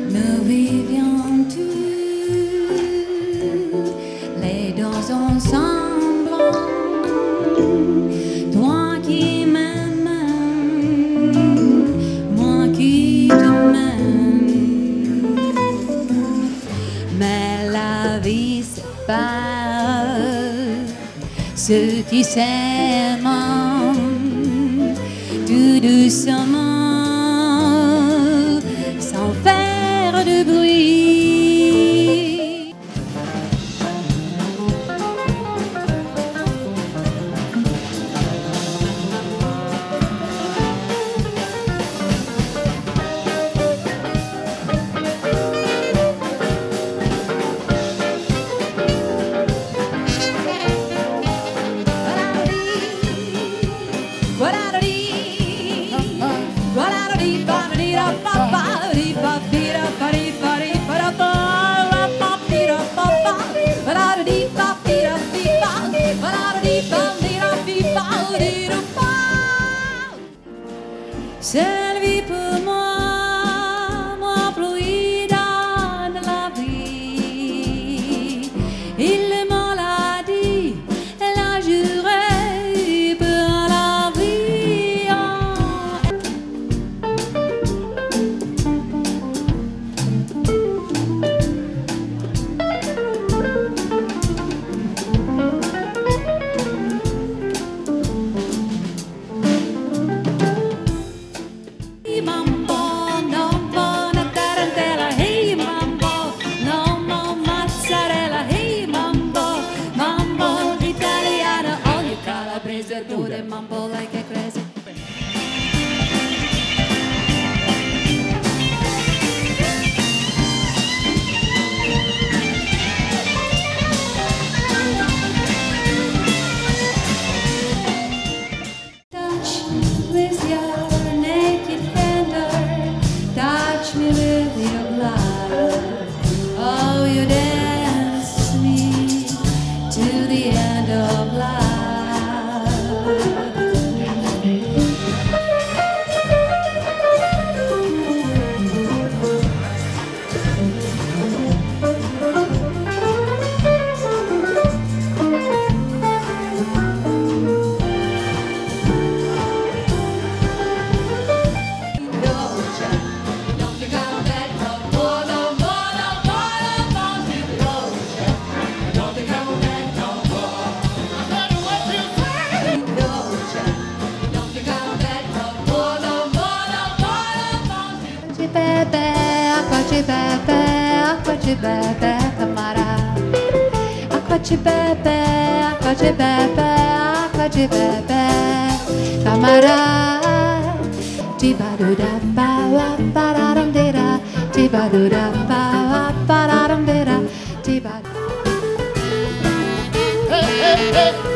Nous vivions tous les deux ensemble. Toi qui m'aimes, moi qui t'aime. Mais la vie sépare ceux qui s'aiment tout doucement, sans faire de bruit. Seule vie pour moi, moi fluida de la vie. Il me l'a dit, elle a juré pour la vie. Pure mambo like a crazy. Touch with your naked finger, touch me with your glove. Oh, you dance me to the end of life. Bebe, camarada. Água de bebê, água de bebê, água de bebê, camarada. Tibaduda, bawa, pararamdeira, tibaduda, bawa, pararamdeira, tibaduda.